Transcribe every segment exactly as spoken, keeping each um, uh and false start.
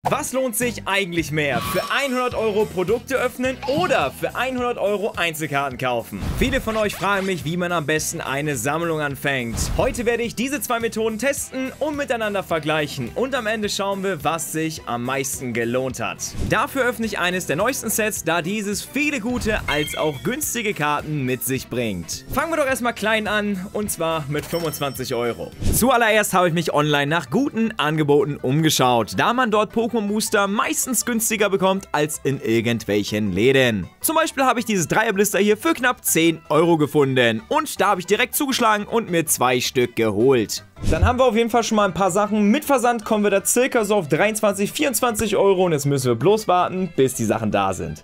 Was lohnt sich eigentlich mehr? Für hundert Euro Produkte öffnen oder für hundert Euro Einzelkarten kaufen? Viele von euch fragen mich, wie man am besten eine Sammlung anfängt. Heute werde ich diese zwei Methoden testen und miteinander vergleichen. Und am Ende schauen wir, was sich am meisten gelohnt hat. Dafür öffne ich eines der neuesten Sets, da dieses viele gute als auch günstige Karten mit sich bringt. Fangen wir doch erstmal klein an, und zwar mit fünfundzwanzig Euro. Zuallererst habe ich mich online nach guten Angeboten umgeschaut, da man dort Pokémon-Booster meistens günstiger bekommt als in irgendwelchen Läden. Zum Beispiel habe ich dieses Dreierblister hier für knapp zehn Euro gefunden und da habe ich direkt zugeschlagen und mir zwei Stück geholt. Dann haben wir auf jeden Fall schon mal ein paar Sachen. Mit Versand kommen wir da circa so auf dreiundzwanzig, vierundzwanzig Euro und jetzt müssen wir bloß warten, bis die Sachen da sind.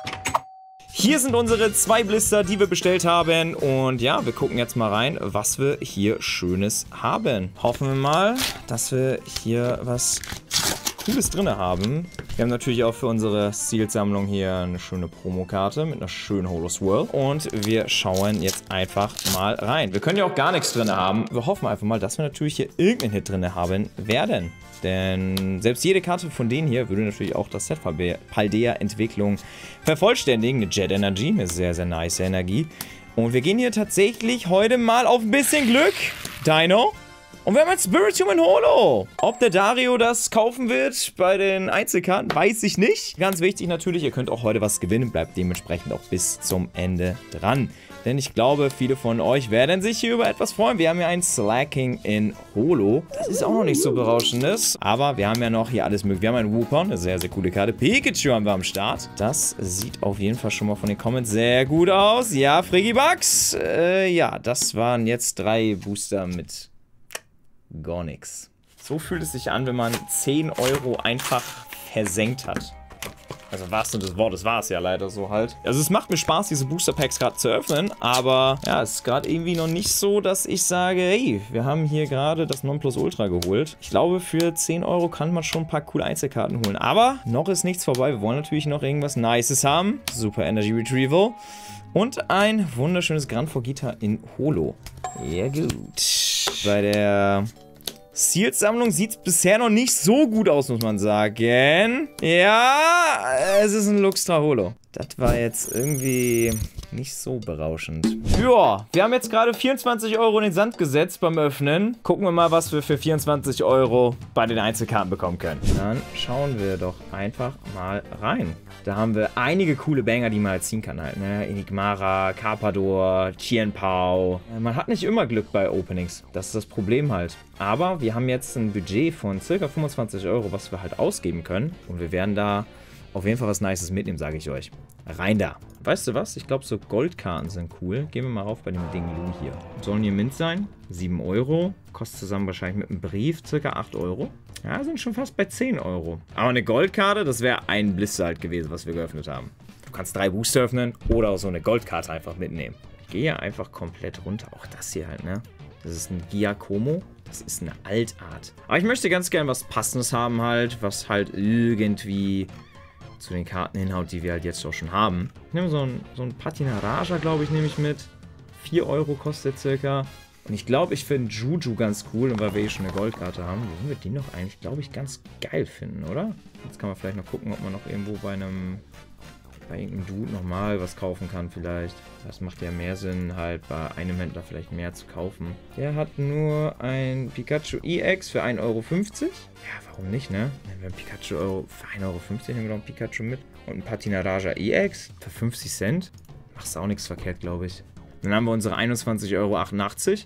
Hier sind unsere zwei Blister, die wir bestellt haben. Und ja, wir gucken jetzt mal rein, was wir hier Schönes haben. Hoffen wir mal, dass wir hier was Cooles drin haben. Wir haben natürlich auch für unsere Sealed-Sammlung hier eine schöne Promokarte mit einer schönen Holo-Swirl. Und wir schauen jetzt einfach mal rein. Wir können ja auch gar nichts drin haben. Wir hoffen einfach mal, dass wir natürlich hier irgendeinen Hit drin haben werden. Denn selbst jede Karte von denen hier würde natürlich auch das Set Paldea-Entwicklung vervollständigen. Eine Jet Energy, eine sehr, sehr nice Energie. Und wir gehen hier tatsächlich heute mal auf ein bisschen Glück. Dino. Und wir haben jetzt Spiritomb Holo. Ob der Dario das kaufen wird bei den Einzelkarten, weiß ich nicht. Ganz wichtig natürlich, ihr könnt auch heute was gewinnen. Bleibt dementsprechend auch bis zum Ende dran. Denn ich glaube, viele von euch werden sich hier über etwas freuen. Wir haben hier ein Slacking in Holo. Das ist auch noch nicht so berauschendes. Aber wir haben ja noch hier alles mögliche. Wir haben einen Wooper, eine sehr, sehr coole Karte. Pikachu haben wir am Start. Das sieht auf jeden Fall schon mal von den Comments sehr gut aus. Ja, Frigibugs. Äh, ja, das waren jetzt drei Booster mit gar nichts. So fühlt es sich an, wenn man zehn Euro einfach versenkt hat. Also was denn das Wort, das war es ja leider so halt. Also es macht mir Spaß, diese Booster Packs gerade zu öffnen, aber ja, es ist gerade irgendwie noch nicht so, dass ich sage, hey, wir haben hier gerade das Nonplusultra geholt. Ich glaube, für zehn Euro kann man schon ein paar coole Einzelkarten holen, aber noch ist nichts vorbei. Wir wollen natürlich noch irgendwas Nices haben. Super Energy Retrieval und ein wunderschönes Gran Fogita in Holo. Ja gut. Bei der Sealed-Sammlung sieht es bisher noch nicht so gut aus, muss man sagen. Ja, es ist ein Luxtra Holo. Das war jetzt irgendwie nicht so berauschend. Ja, wir haben jetzt gerade vierundzwanzig Euro in den Sand gesetzt beim Öffnen. Gucken wir mal, was wir für vierundzwanzig Euro bei den Einzelkarten bekommen können. Dann schauen wir doch einfach mal rein. Da haben wir einige coole Banger, die man halt ziehen kann halt, ne? Enigmara, Carpador, Chien-Pao. Man hat nicht immer Glück bei Openings. Das ist das Problem halt. Aber wir haben jetzt ein Budget von ca. fünfundzwanzig Euro, was wir halt ausgeben können. Und wir werden da auf jeden Fall was Nices mitnehmen, sage ich euch. Rein da. Weißt du was? Ich glaube, so Goldkarten sind cool. Gehen wir mal rauf bei dem Ding Lu hier. Sollen hier Mint sein? sieben Euro. Kostet zusammen wahrscheinlich mit einem Brief ca. acht Euro. Ja, sind schon fast bei zehn Euro. Aber eine Goldkarte, das wäre ein Blister halt gewesen, was wir geöffnet haben. Du kannst drei Booster öffnen oder auch so eine Goldkarte einfach mitnehmen. Ich gehe einfach komplett runter. Auch das hier halt, ne? Das ist ein Giacomo. Das ist eine Altart. Aber ich möchte ganz gerne was Passendes haben halt, was halt irgendwie zu den Karten hinhaut, die wir halt jetzt auch schon haben. Ich nehme so ein, so ein Patina Raja, glaube ich, nehme ich mit. vier Euro kostet circa. Und ich glaube, ich finde Juju ganz cool, und weil wir eh schon eine Goldkarte haben, würden wir die noch eigentlich, glaube ich, ganz geil finden, oder? Jetzt kann man vielleicht noch gucken, ob man noch irgendwo bei einem, bei irgendeinem Dude nochmal was kaufen kann vielleicht. Das macht ja mehr Sinn, halt bei einem Händler vielleicht mehr zu kaufen. Der hat nur ein Pikachu E X für ein Euro fünfzig. Ja, warum nicht, ne? Wenn wir ein Pikachu Euro für ein Euro fünfzig nehmen wir noch ein Pikachu mit. Und ein Patina Raja E X für fünfzig Cent. Machst auch nichts verkehrt, glaube ich. Dann haben wir unsere einundzwanzig Euro achtundachtzig.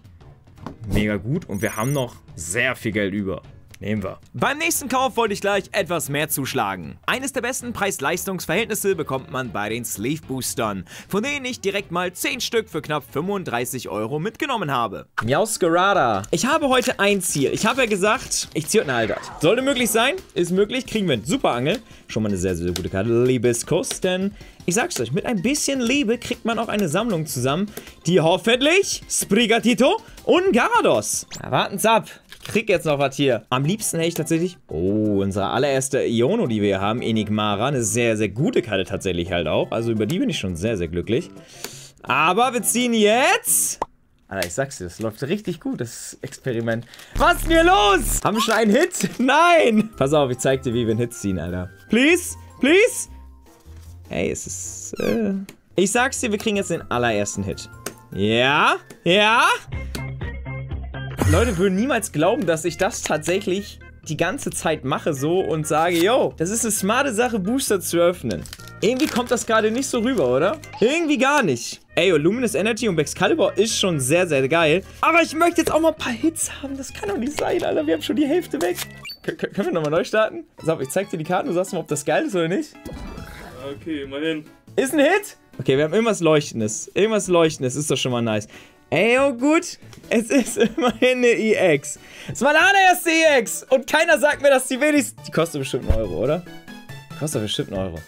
Mega gut. Und wir haben noch sehr viel Geld über. Nehmen wir. Beim nächsten Kauf wollte ich gleich etwas mehr zuschlagen. Eines der besten Preis-Leistungs-Verhältnisse bekommt man bei den Sleeve Boostern, von denen ich direkt mal zehn Stück für knapp fünfunddreißig Euro mitgenommen habe. Miauscarada. Ich habe heute ein Ziel. Ich habe ja gesagt, ich ziehe eine Altart. Sollte möglich sein, ist möglich, kriegen wir einen Super Angel. Schon mal eine sehr, sehr gute Karte. Liebeskuss, denn ich sag's euch, mit ein bisschen Liebe kriegt man auch eine Sammlung zusammen, die hoffentlich Sprigatito und Garados. Ja, warten's ab. Ich krieg jetzt noch was hier. Am liebsten hätte ich tatsächlich... Oh, unsere allererste Iono, die wir hier haben, Enigmara. Eine sehr, sehr gute Karte tatsächlich halt auch. Also über die bin ich schon sehr, sehr glücklich. Aber wir ziehen jetzt... Alter, ich sag's dir, das läuft richtig gut, das Experiment. Was ist denn hier los? Haben wir schon einen Hit? Nein! Pass auf, ich zeig dir, wie wir einen Hit ziehen, Alter. Please? Please? Hey, es ist, äh... Ich sag's dir, wir kriegen jetzt den allerersten Hit. Ja? Ja? Leute würden niemals glauben, dass ich das tatsächlich die ganze Zeit mache so und sage, yo, das ist eine smarte Sache, Booster zu öffnen. Irgendwie kommt das gerade nicht so rüber, oder? Irgendwie gar nicht. Ey, Luminous Energy und Excalibur ist schon sehr, sehr geil. Aber ich möchte jetzt auch mal ein paar Hits haben. Das kann doch nicht sein, Alter. Wir haben schon die Hälfte weg. K können wir nochmal neu starten? Pass auf, ich zeig dir die Karten. Du sagst mal, ob das geil ist oder nicht. Okay, immerhin. Ist ein Hit? Okay, wir haben irgendwas Leuchtendes. Irgendwas Leuchtendes ist doch schon mal nice. Ey, oh gut. Es ist immerhin eine E X. Es war eine allererste E X. Und keiner sagt mir, dass die wenigstens... Die kostet bestimmt einen Euro, oder? Die kostet bestimmt einen Euro.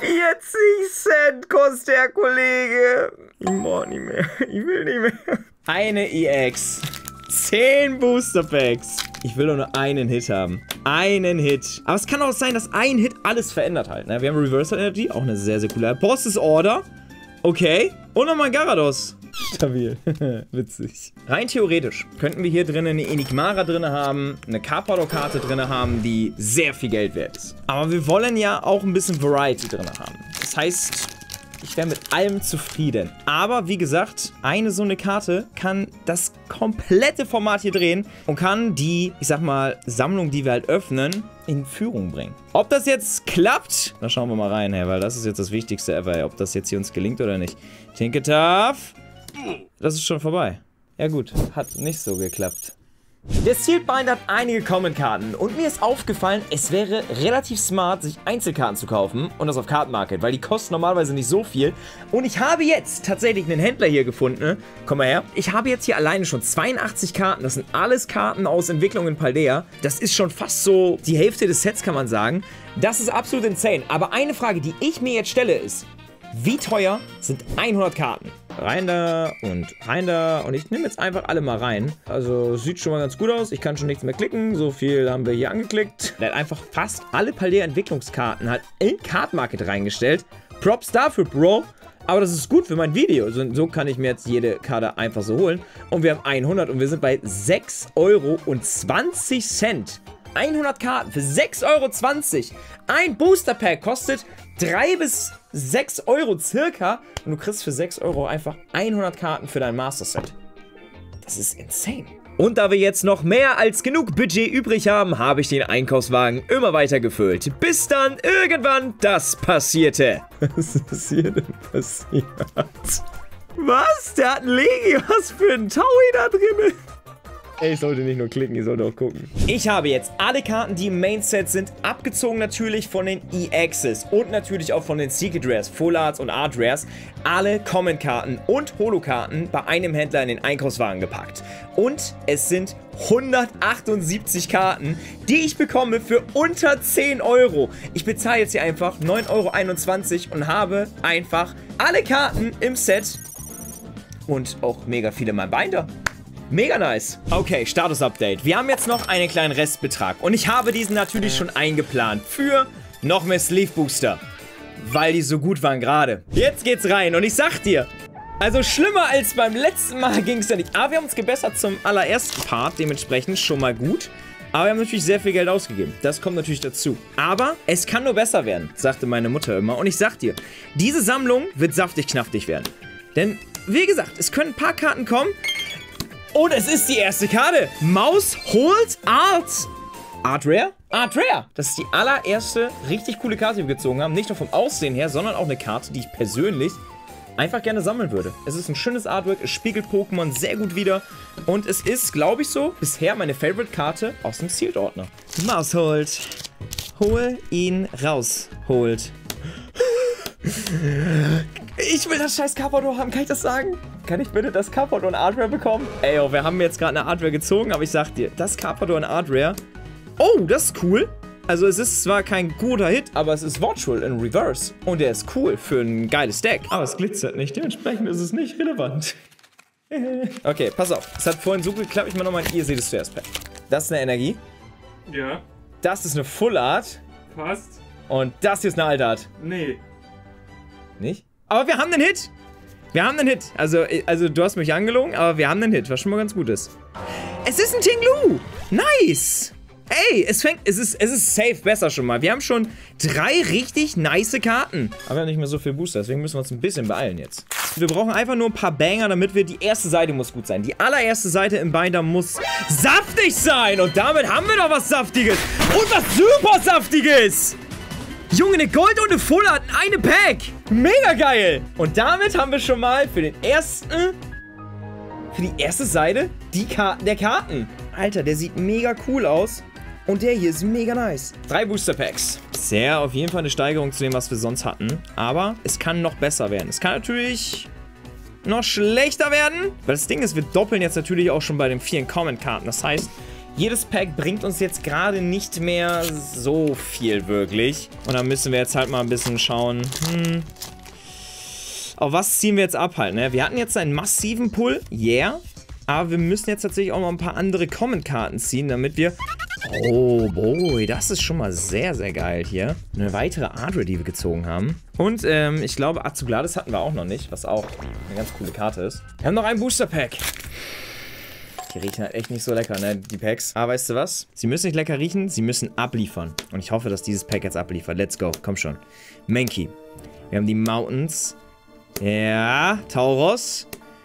vierzig Cent kostet der Kollege. Ich brauch nicht mehr. Ich will nicht mehr. Eine E X. zehn Booster Packs. Ich will nur einen Hit haben. Einen Hit. Aber es kann auch sein, dass ein Hit alles verändert halt. Ne? Wir haben Reversal Energy. Auch eine sehr, sehr coole. Boss's Order. Okay. Und nochmal ein Gyarados. Stabil. Witzig. Rein theoretisch könnten wir hier drinnen eine Enigmara drin haben, eine Carpador-Karte drin haben, die sehr viel Geld wert ist. Aber wir wollen ja auch ein bisschen Variety drin haben. Das heißt, ich wäre mit allem zufrieden. Aber wie gesagt, eine so eine Karte kann das komplette Format hier drehen und kann die, ich sag mal, Sammlung, die wir halt öffnen, in Führung bringen. Ob das jetzt klappt, da schauen wir mal rein, hey, weil das ist jetzt das Wichtigste ever, ob das jetzt hier uns gelingt oder nicht. Tinketaf. Das ist schon vorbei. Ja gut, hat nicht so geklappt. Der Sealed Binder hat einige Common-Karten und mir ist aufgefallen, es wäre relativ smart, sich Einzelkarten zu kaufen und das auf Card Market, weil die kosten normalerweise nicht so viel. Und ich habe jetzt tatsächlich einen Händler hier gefunden. Komm mal her. Ich habe jetzt hier alleine schon zweiundachtzig Karten. Das sind alles Karten aus Entwicklung in Paldea. Das ist schon fast so die Hälfte des Sets, kann man sagen. Das ist absolut insane. Aber eine Frage, die ich mir jetzt stelle, ist, wie teuer sind hundert Karten? Rein da und rein da. Und ich nehme jetzt einfach alle mal rein. Also sieht schon mal ganz gut aus. Ich kann schon nichts mehr klicken. So viel haben wir hier angeklickt. Er hat einfach fast alle Paldea-Entwicklungskarten halt in Card Market reingestellt. Props dafür, Bro. Aber das ist gut für mein Video. So, so kann ich mir jetzt jede Karte einfach so holen. Und wir haben hundert und wir sind bei sechs Euro und zwanzig Cent. hundert Karten für sechs Euro zwanzig. Ein Booster Pack kostet drei bis sechs Euro circa. Und du kriegst für sechs Euro einfach hundert Karten für dein Master Set. Das ist insane. Und da wir jetzt noch mehr als genug Budget übrig haben, habe ich den Einkaufswagen immer weiter gefüllt. Bis dann irgendwann das passierte. Was ist hier denn passiert? Was? Der hat einen Legi. Was für ein Taui da drin? Ey, ich sollte nicht nur klicken, ich sollte auch gucken. Ich habe jetzt alle Karten, die im Main-Set sind, abgezogen natürlich von den E Xs und natürlich auch von den Secret Rares, Full Arts und Art Rares. Alle Common-Karten und Holo-Karten bei einem Händler in den Einkaufswagen gepackt. Und es sind hundertachtundsiebzig Karten, die ich bekomme für unter zehn Euro. Ich bezahle jetzt hier einfach neun Euro einundzwanzig und habe einfach alle Karten im Set und auch mega viele in meinem Binder. Mega nice. Okay, Status-Update. Wir haben jetzt noch einen kleinen Restbetrag. Und ich habe diesen natürlich schon eingeplant für noch mehr Sleeve-Booster. Weil die so gut waren gerade. Jetzt geht's rein. Und ich sag dir, also schlimmer als beim letzten Mal ging es ja nicht. Aber wir haben uns gebessert zum allerersten Part. Dementsprechend schon mal gut. Aber wir haben natürlich sehr viel Geld ausgegeben. Das kommt natürlich dazu. Aber es kann nur besser werden, sagte meine Mutter immer. Und ich sag dir, diese Sammlung wird saftig knaftig werden. Denn, wie gesagt, es können ein paar Karten kommen. Und es ist die erste Karte. Maus holt Art. Art Rare? Art Rare. Das ist die allererste richtig coole Karte, die wir gezogen haben. Nicht nur vom Aussehen her, sondern auch eine Karte, die ich persönlich einfach gerne sammeln würde. Es ist ein schönes Artwork, es spiegelt Pokémon sehr gut wider. Und es ist, glaube ich so, bisher meine Favorite-Karte aus dem Sealed-Ordner. Maus holt. Hol ihn raus. Holt. Ich will das scheiß Carpador haben, kann ich das sagen? Kann ich bitte das Carpador und Art Rare bekommen? Ey, oh, wir haben jetzt gerade eine Art Rare gezogen, aber ich sag dir, das Carpador und Art Rare. Oh, das ist cool. Also es ist zwar kein guter Hit, aber es ist Watchful in Reverse. Und der ist cool für ein geiles Deck. Aber es glitzert nicht, dementsprechend ist es nicht relevant. Okay, pass auf. Es hat vorhin so geklappt, ich mal nochmal, ihr seht es zuerst. Das ist eine Energie. Ja. Das ist eine Full Art. Fast. Und das hier ist eine Alt Art. Nee. Nicht? Aber wir haben den Hit. Wir haben einen Hit. Also, also du hast mich angelogen, aber wir haben einen Hit, was schon mal ganz gut ist. Es ist ein Tinglu. Nice. Ey, es fängt, es ist, es ist safe besser schon mal. Wir haben schon drei richtig nice Karten. Aber wir haben nicht mehr so viel Booster, deswegen müssen wir uns ein bisschen beeilen jetzt. Wir brauchen einfach nur ein paar Banger, damit wir, die erste Seite muss gut sein. Die allererste Seite im Binder muss saftig sein. Und damit haben wir doch was Saftiges. Und was super Saftiges. Junge, eine Gold und eine Full Art, eine Pack. Mega geil. Und damit haben wir schon mal für den ersten, für die erste Seite die Karten der Karten. Alter, der sieht mega cool aus. Und der hier ist mega nice. Drei Booster Packs. Sehr auf jeden Fall eine Steigerung zu dem, was wir sonst hatten. Aber es kann noch besser werden. Es kann natürlich noch schlechter werden. Weil das Ding ist, wir doppeln jetzt natürlich auch schon bei den vielen Comment-Karten. Das heißt, jedes Pack bringt uns jetzt gerade nicht mehr so viel wirklich. Und dann müssen wir jetzt halt mal ein bisschen schauen. Hm. Auf was ziehen wir jetzt ab halt, ne? Wir hatten jetzt einen massiven Pull. Yeah. Aber wir müssen jetzt tatsächlich auch mal ein paar andere Comment-Karten ziehen, damit wir... Oh, boy, das ist schon mal sehr, sehr geil hier. Eine weitere Adria, die wir gezogen haben. Und ähm, ich glaube, Azugladis hatten wir auch noch nicht, was auch eine ganz coole Karte ist. Wir haben noch ein Booster-Pack. Die riechen halt echt nicht so lecker, ne, die Packs. Aber weißt du was? Sie müssen nicht lecker riechen, sie müssen abliefern. Und ich hoffe, dass dieses Pack jetzt abliefert. Let's go, komm schon. Mankey. Wir haben die Mountains. Ja, Tauros.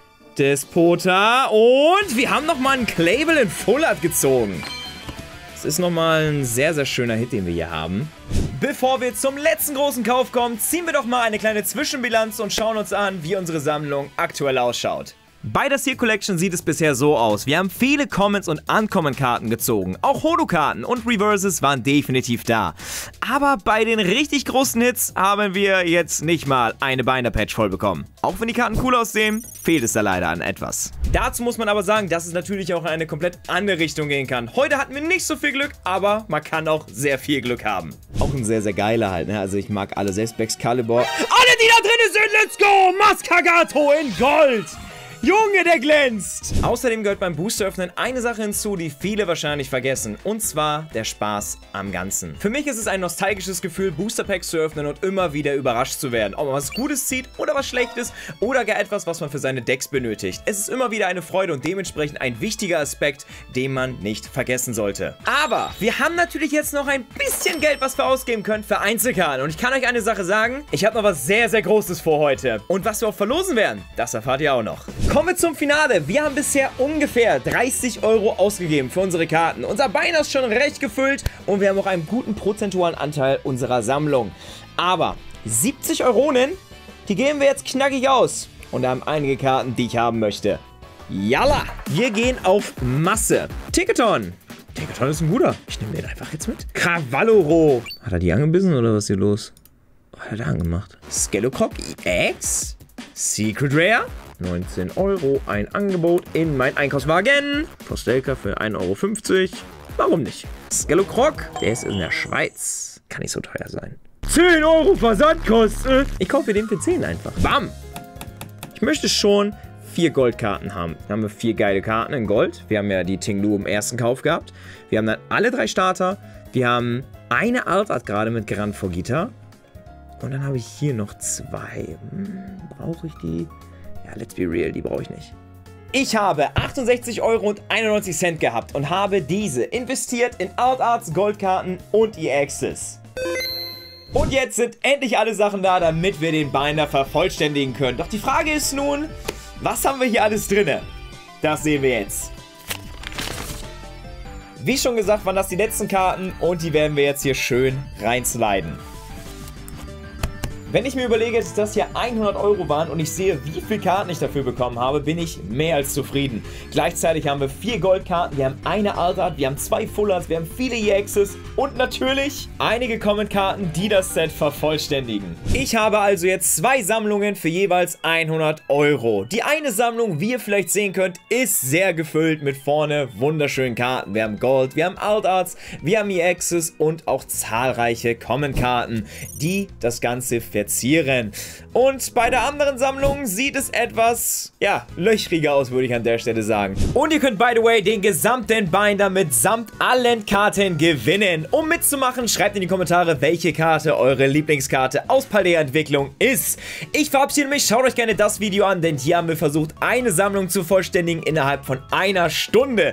Despota. Und wir haben nochmal einen Clavel in Full Art gezogen. Das ist nochmal ein sehr, sehr schöner Hit, den wir hier haben. Bevor wir zum letzten großen Kauf kommen, ziehen wir doch mal eine kleine Zwischenbilanz und schauen uns an, wie unsere Sammlung aktuell ausschaut. Bei der Seer Collection sieht es bisher so aus. Wir haben viele Comments und Uncommon-Karten gezogen. Auch Holo-Karten und Reverses waren definitiv da. Aber bei den richtig großen Hits haben wir jetzt nicht mal eine Binder-Patch voll bekommen. Auch wenn die Karten cool aussehen, fehlt es da leider an etwas. Dazu muss man aber sagen, dass es natürlich auch in eine komplett andere Richtung gehen kann. Heute hatten wir nicht so viel Glück, aber man kann auch sehr viel Glück haben. Auch ein sehr, sehr geiler halt, ne? Also ich mag alle, selbst Excalibur. Alle, die da drin sind, let's go! Mascagato in Gold! Junge, der glänzt! Außerdem gehört beim Booster-Öffnen eine Sache hinzu, die viele wahrscheinlich vergessen. Und zwar der Spaß am Ganzen. Für mich ist es ein nostalgisches Gefühl, Booster-Packs zu öffnen und immer wieder überrascht zu werden. Ob man was Gutes zieht oder was Schlechtes oder gar etwas, was man für seine Decks benötigt. Es ist immer wieder eine Freude und dementsprechend ein wichtiger Aspekt, den man nicht vergessen sollte. Aber wir haben natürlich jetzt noch ein bisschen Geld, was wir ausgeben können für Einzelkarten. Und ich kann euch eine Sache sagen, ich habe noch was sehr, sehr Großes vor heute. Und was wir auch verlosen werden, das erfahrt ihr auch noch. Kommen wir zum Finale. Wir haben bisher ungefähr dreißig Euro ausgegeben für unsere Karten. Unser Binder ist schon recht gefüllt und wir haben auch einen guten prozentualen Anteil unserer Sammlung. Aber siebzig Euronen, die geben wir jetzt knackig aus. Und da haben einige Karten, die ich haben möchte. Yalla! Wir gehen auf Masse. Ticketon. Ticketon ist ein guter. Ich nehme den einfach jetzt mit. Cavaloro. Hat er die angebissen oder was ist hier los? Was hat er da angemacht? Skelocroc E X. Secret Rare. neunzehn Euro, ein Angebot in mein Einkaufswagen. Postelka für ein Euro fünfzig. Warum nicht? Skelocroc, der ist in der Schweiz. Kann nicht so teuer sein. zehn Euro Versandkosten. Ich kaufe den für zehn einfach. Bam. Ich möchte schon vier Goldkarten haben. Dann haben wir vier geile Karten in Gold. Wir haben ja die Tinglu im ersten Kauf gehabt. Wir haben dann alle drei Starter. Wir haben eine Altart gerade mit Grand Fogita. Und dann habe ich hier noch zwei. Hm, brauche ich die? Ja, let's be real, die brauche ich nicht. Ich habe achtundsechzig Euro und einundneunzig Cent gehabt und habe diese investiert in Altarts, Goldkarten und E Xs. Und jetzt sind endlich alle Sachen da, damit wir den Binder vervollständigen können. Doch die Frage ist nun, was haben wir hier alles drin? Das sehen wir jetzt. Wie schon gesagt, waren das die letzten Karten und die werden wir jetzt hier schön reinsliden. Wenn ich mir überlege, dass das hier hundert Euro waren und ich sehe, wie viele Karten ich dafür bekommen habe, bin ich mehr als zufrieden. Gleichzeitig haben wir vier Goldkarten, wir haben eine Altart, wir haben zwei Full Arts, wir haben viele E Xs und natürlich einige Comment-Karten, die das Set vervollständigen. Ich habe also jetzt zwei Sammlungen für jeweils hundert Euro. Die eine Sammlung, wie ihr vielleicht sehen könnt, ist sehr gefüllt mit vorne wunderschönen Karten. Wir haben Gold, wir haben Altarts, wir haben E Xs und auch zahlreiche Comment-Karten, die das Ganze verziehen. platzieren. Und bei der anderen Sammlung sieht es etwas, ja, löchriger aus, würde ich an der Stelle sagen. Und ihr könnt, by the way, den gesamten Binder mitsamt allen Karten gewinnen. Um mitzumachen, schreibt in die Kommentare, welche Karte eure Lieblingskarte aus Paldea-Entwicklung ist. Ich verabschiede mich, schaut euch gerne das Video an, denn hier haben wir versucht, eine Sammlung zu vollständigen innerhalb von einer Stunde.